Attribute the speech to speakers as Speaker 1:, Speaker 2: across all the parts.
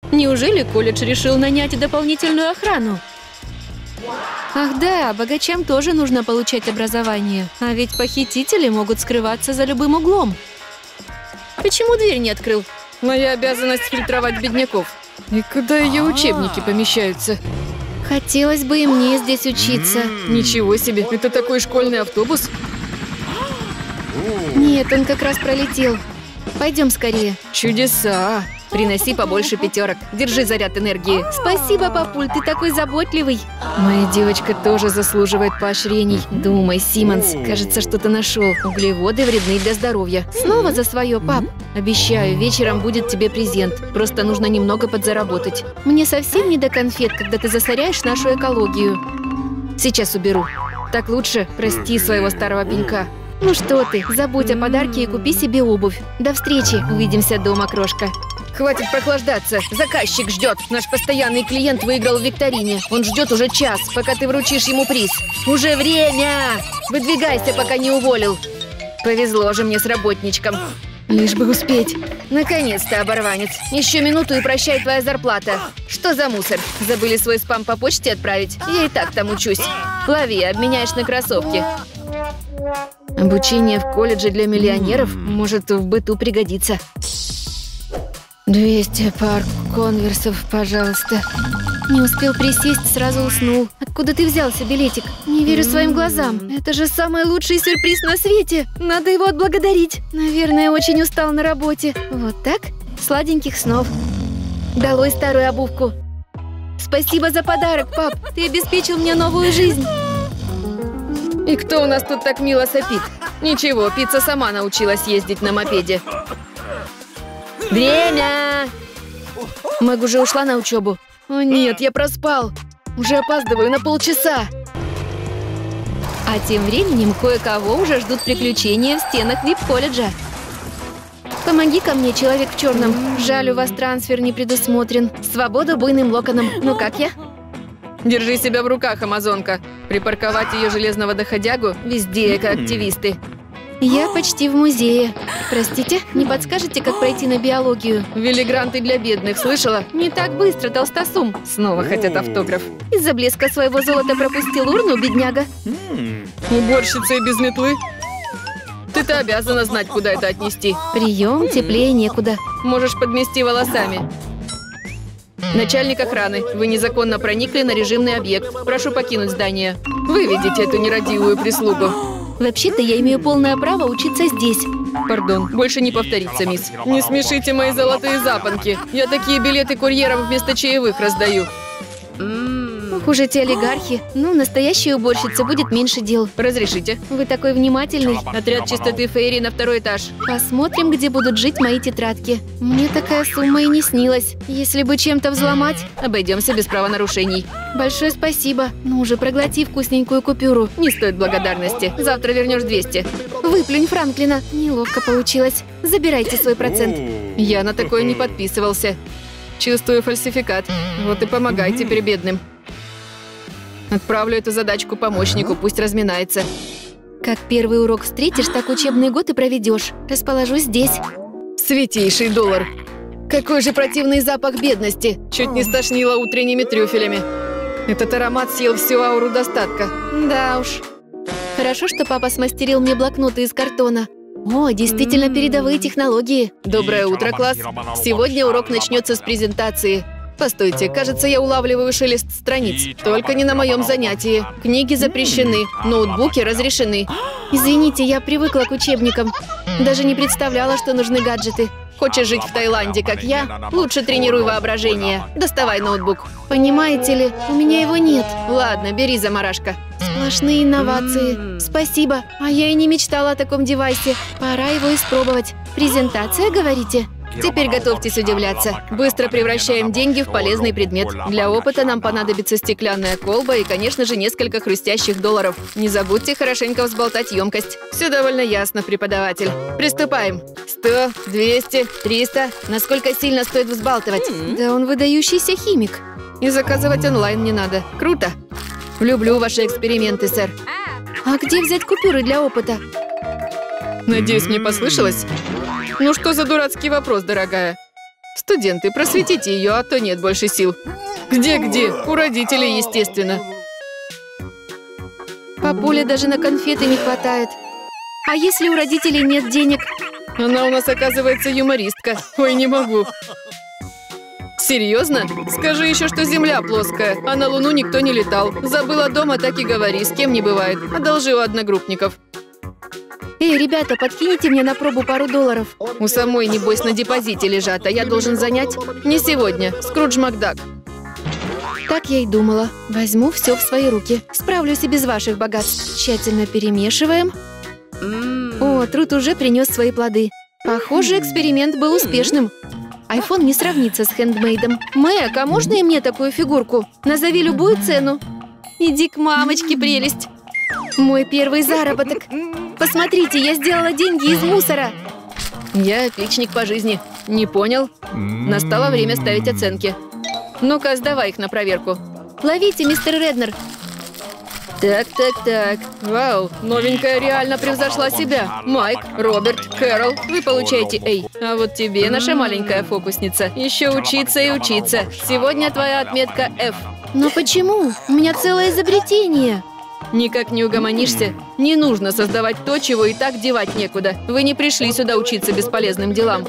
Speaker 1: Неужели колледж решил нанять дополнительную охрану? Ах да, богачам тоже нужно получать образование. А ведь похитители могут скрываться за любым углом. Почему дверь не открыл?
Speaker 2: Моя обязанность фильтровать бедняков. И куда ее учебники помещаются?
Speaker 1: Хотелось бы и мне здесь учиться.
Speaker 2: Ничего себе, это такой школьный автобус?
Speaker 1: Нет, он как раз пролетел. Пойдем скорее.
Speaker 2: Чудеса!
Speaker 1: Приноси побольше пятерок. Держи заряд энергии. Спасибо, папуль, ты такой заботливый.
Speaker 2: Моя девочка тоже заслуживает поощрений.
Speaker 1: Думай, Симмонс, кажется, что-то нашел. Углеводы вредны для здоровья. Снова за свое, пап. Обещаю, вечером будет тебе презент. Просто нужно немного подзаработать. Мне совсем не до конфет, когда ты засоряешь нашу экологию. Сейчас уберу. Так лучше? Прости своего старого пенька. Ну что ты, забудь о подарке и купи себе обувь. До встречи, увидимся дома, крошка.
Speaker 2: Хватит прохлаждаться. Заказчик ждет. Наш постоянный клиент выиграл в викторине. Он ждет уже час, пока ты вручишь ему приз. Уже время! Выдвигайся, пока не уволил. Повезло же мне с работничком. Лишь бы успеть. Наконец-то, оборванец. Еще минуту и прощай твоя зарплата. Что за мусор? Забыли свой спам по почте отправить? Я и так там учусь. Лови, обменяешь на кроссовки. Обучение в колледже для миллионеров может в быту пригодиться. 200 пар конверсов, пожалуйста.
Speaker 1: Не успел присесть, сразу уснул. Откуда ты взялся, билетик? Не верю своим глазам. Это же самый лучший сюрприз на свете. Надо его отблагодарить. Наверное, очень устал на работе. Вот так? Сладеньких снов. Долой старую обувку. Спасибо за подарок, пап. Ты обеспечил мне новую жизнь.
Speaker 2: И кто у нас тут так мило сопит? Ничего, пицца сама научилась ездить на мопеде. Время!
Speaker 1: Мэг уже ушла на учебу.
Speaker 2: О нет, я проспал. Уже опаздываю на полчаса.
Speaker 1: А тем временем кое-кого уже ждут приключения в стенах вип-колледжа. Помоги-ка мне, человек в черном. Жаль, у вас трансфер не предусмотрен. Свобода буйным локоном. Ну как я?
Speaker 2: Держи себя в руках, амазонка. Припарковать ее железного доходягу везде, как активисты.
Speaker 1: Я почти в музее. Простите, не подскажете, как пройти на биологию?
Speaker 2: Ввели гранты для бедных, слышала?
Speaker 1: Не так быстро, толстосум.
Speaker 2: Снова хотят автограф.
Speaker 1: Из-за блеска своего золота пропустил урну, бедняга.
Speaker 2: Уборщица и без метлы? Ты-то обязана знать, куда это отнести.
Speaker 1: Прием, теплее некуда.
Speaker 2: Можешь подмести волосами. Начальник охраны, вы незаконно проникли на режимный объект. Прошу покинуть здание. Выведите эту нерадивую прислугу.
Speaker 1: Вообще-то я имею полное право учиться здесь.
Speaker 2: Пардон, больше не повторится, мисс. Не смешите мои золотые запонки. Я такие билеты курьерам вместо чаевых раздаю.
Speaker 1: Хуже те олигархи. Ну, настоящей уборщице будет меньше дел.
Speaker 2: Разрешите?
Speaker 1: Вы такой внимательный.
Speaker 2: Отряд чистоты Фейри на 2-й этаж.
Speaker 1: Посмотрим, где будут жить мои тетрадки. Мне такая сумма и не снилась. Если бы чем-то взломать...
Speaker 2: Обойдемся без правонарушений.
Speaker 1: Большое спасибо. Ну уже проглоти вкусненькую купюру.
Speaker 2: Не стоит благодарности. Завтра вернешь 200.
Speaker 1: Выплюнь Франклина. Неловко получилось. Забирайте свой процент.
Speaker 2: Я на такое не подписывался. Чувствую фальсификат. Вот и помогай теперь бедным. Отправлю эту задачку помощнику, пусть разминается.
Speaker 1: Как первый урок встретишь, так учебный год и проведешь. Расположусь здесь.
Speaker 2: Святейший доллар. Какой же противный запах бедности. Чуть не стошнило утренними трюфелями. Этот аромат съел всю ауру достатка.
Speaker 1: Да уж. Хорошо, что папа смастерил мне блокноты из картона. О, действительно передовые технологии.
Speaker 2: Доброе утро, класс. Сегодня урок начнется с презентации. Постойте, кажется, я улавливаю шелест страниц. Только не на моем занятии. Книги запрещены, ноутбуки разрешены.
Speaker 1: Извините, я привыкла к учебникам. Даже не представляла, что нужны гаджеты.
Speaker 2: Хочешь жить в Таиланде, как я? Лучше тренируй воображение. Доставай ноутбук.
Speaker 1: Понимаете ли, у меня его нет.
Speaker 2: Ладно, бери, заморашка.
Speaker 1: Сплошные инновации. Спасибо. А я и не мечтала о таком девайсе. Пора его испробовать. Презентация, говорите?
Speaker 2: Теперь готовьтесь удивляться. Быстро превращаем деньги в полезный предмет. Для опыта нам понадобится стеклянная колба и, конечно же, несколько хрустящих долларов. Не забудьте хорошенько взболтать емкость. Все довольно ясно, преподаватель. Приступаем. 100, 200, 300. Насколько сильно стоит взбалтывать?
Speaker 1: Да он выдающийся химик.
Speaker 2: И заказывать онлайн не надо. Круто. Люблю ваши эксперименты, сэр.
Speaker 1: А где взять купюры для опыта?
Speaker 2: Надеюсь, мне послышалось? Ну что за дурацкий вопрос, дорогая? Студенты, просветите ее, а то нет больше сил. Где-где? У родителей, естественно.
Speaker 1: Папуле даже на конфеты не хватает. А если у родителей нет денег?
Speaker 2: Она у нас, оказывается, юмористка. Ой, не могу. Серьезно? Скажи еще, что Земля плоская, а на Луну никто не летал. Забыла дома, так и говори, с кем не бывает. Одолжи у одногруппников.
Speaker 1: Эй, ребята, подкиньте мне на пробу пару долларов.
Speaker 2: У самой, небось, на депозите лежат, а я должен занять? Не сегодня. Скрудж Макдак.
Speaker 1: Так я и думала. Возьму все в свои руки. Справлюсь и без ваших богатств. Тщательно перемешиваем. О, труд уже принес свои плоды. Похоже, эксперимент был успешным. Айфон не сравнится с хендмейдом. Мэг, а можно и мне такую фигурку? Назови любую цену. Иди к мамочке, прелесть. Мой первый заработок. Посмотрите, я сделала деньги из мусора.
Speaker 2: Я отличник по жизни. Не понял? Настало время ставить оценки. Ну-ка, сдавай их на проверку.
Speaker 1: Ловите, мистер Реднер.
Speaker 2: Так. Вау, новенькая реально превзошла себя. Майк, Роберт, Кэрол, вы получаете A. А вот тебе, наша маленькая фокусница, еще учиться и учиться. Сегодня твоя отметка F.
Speaker 1: Но почему? У меня целое изобретение.
Speaker 2: Никак не угомонишься. Не нужно создавать то, чего и так девать некуда. Вы не пришли сюда учиться бесполезным делам.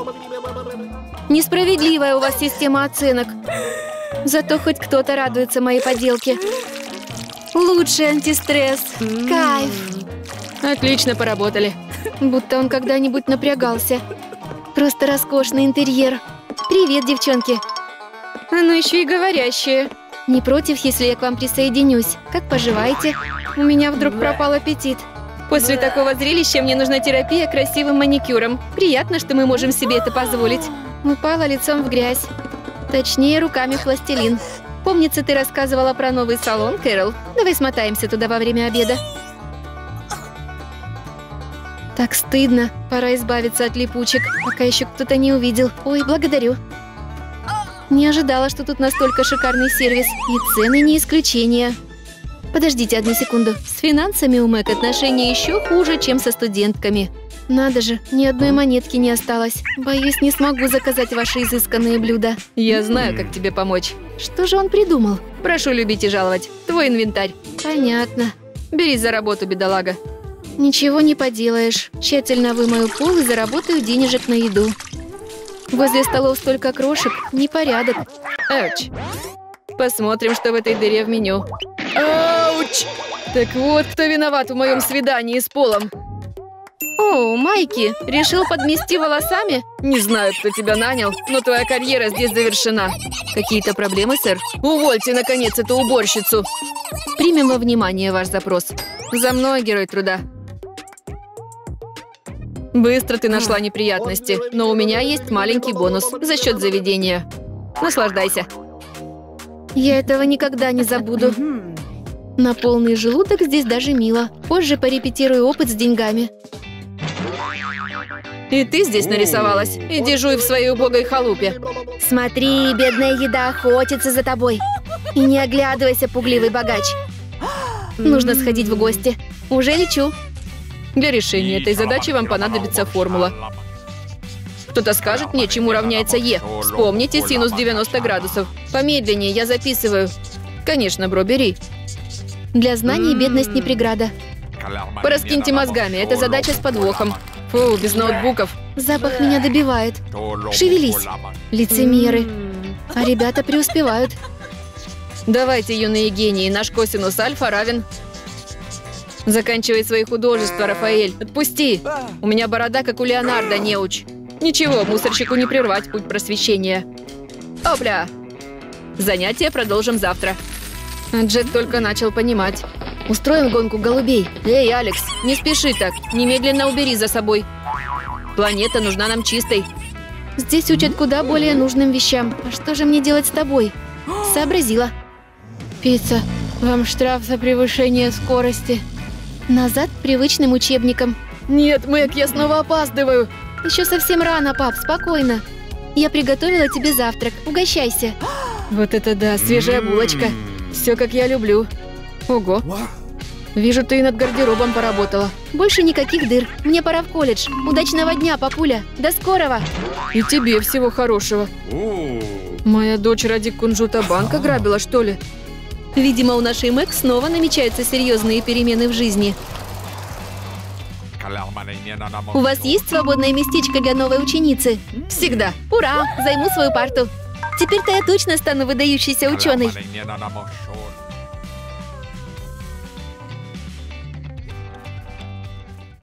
Speaker 1: Несправедливая у вас система оценок. Зато хоть кто-то радуется моей поделке. Лучший антистресс. Кайф.
Speaker 2: Отлично поработали.
Speaker 1: Будто он когда-нибудь напрягался. Просто роскошный интерьер. Привет, девчонки.
Speaker 2: Оно еще и говорящее.
Speaker 1: Не против, если я к вам присоединюсь? Как поживаете?
Speaker 2: У меня вдруг пропал аппетит. После такого зрелища мне нужна терапия красивым маникюром. Приятно, что мы можем себе это позволить.
Speaker 1: Упала лицом в грязь. Точнее, руками в пластилин. Помнится, ты рассказывала про новый салон, Кэрол. Давай смотаемся туда во время обеда. Так стыдно. Пора избавиться от липучек, пока еще кто-то не увидел. Ой, благодарю. Не ожидала, что тут настолько шикарный сервис. И цены не исключение. Подождите одну секунду. С финансами у Мэг отношения еще хуже, чем со студентками. Надо же, ни одной монетки не осталось. Боюсь, не смогу заказать ваши изысканные блюда.
Speaker 2: Я знаю, как тебе помочь.
Speaker 1: Что же он придумал?
Speaker 2: Прошу любить и жаловать. Твой инвентарь.
Speaker 1: Понятно.
Speaker 2: Берись за работу, бедолага.
Speaker 1: Ничего не поделаешь. Тщательно вымою пол и заработаю денежек на еду. Возле столов столько крошек. Непорядок.
Speaker 2: Ауч. Посмотрим, что в этой дыре в меню. Ауч! Так вот, кто виноват в моем свидании с Полом.
Speaker 1: О, Майки, решил подмести волосами?
Speaker 2: Не знаю, кто тебя нанял, но твоя карьера здесь завершена. Какие-то проблемы, сэр? Увольте, наконец, эту уборщицу.
Speaker 1: Примем во внимание ваш запрос.
Speaker 2: За мной, герой труда. Быстро ты нашла неприятности, но у меня есть маленький бонус за счет заведения. Наслаждайся.
Speaker 1: Я этого никогда не забуду. На полный желудок здесь даже мило. Позже порепетирую опыт с деньгами.
Speaker 2: И ты здесь нарисовалась? Иди жуй в своей убогой халупе.
Speaker 1: Смотри, бедная еда охотится за тобой. И не оглядывайся, пугливый богач. Нужно сходить в гости. Уже лечу.
Speaker 2: Для решения этой задачи вам понадобится формула. Кто-то скажет мне, чему равняется Е. Вспомните синус 90 градусов. Помедленнее, я записываю. Конечно, бро, бери.
Speaker 1: Для знаний бедность не преграда.
Speaker 2: Пораскиньте мозгами, это задача с подвохом. Фу, без ноутбуков.
Speaker 1: Запах меня добивает. Шевелись, лицемеры. А ребята преуспевают.
Speaker 2: Давайте, юные гении, наш косинус альфа равен... Заканчивай свои художества, Рафаэль. Отпусти. У меня борода, как у Леонардо, неуч. Ничего, мусорщику не прервать путь просвещения. Опля! Занятия продолжим завтра. Джет только начал понимать. Устроим гонку голубей. Эй, Алекс, не спеши так. Немедленно убери за собой. Планета нужна нам чистой.
Speaker 1: Здесь учат куда более нужным вещам. А что же мне делать с тобой? Сообразила. Пицца, вам штраф за превышение скорости. Назад к привычным учебникам.
Speaker 2: Нет, Мэг, я снова опаздываю.
Speaker 1: Еще совсем рано, пап, спокойно. Я приготовила тебе завтрак. Угощайся.
Speaker 2: Вот это да, свежая булочка. Все, как я люблю. Ого. Вижу, ты и над гардеробом поработала.
Speaker 1: Больше никаких дыр. Мне пора в колледж. Удачного дня, папуля. До скорого.
Speaker 2: И тебе всего хорошего. Моя дочь ради кунжута банк ограбила, что ли?
Speaker 1: Видимо, у нашей Мэг снова намечаются серьезные перемены в жизни. У вас есть свободное местечко для новой ученицы?
Speaker 2: Всегда.
Speaker 1: Ура! Займу свою парту. Теперь-то я точно стану выдающейся ученой.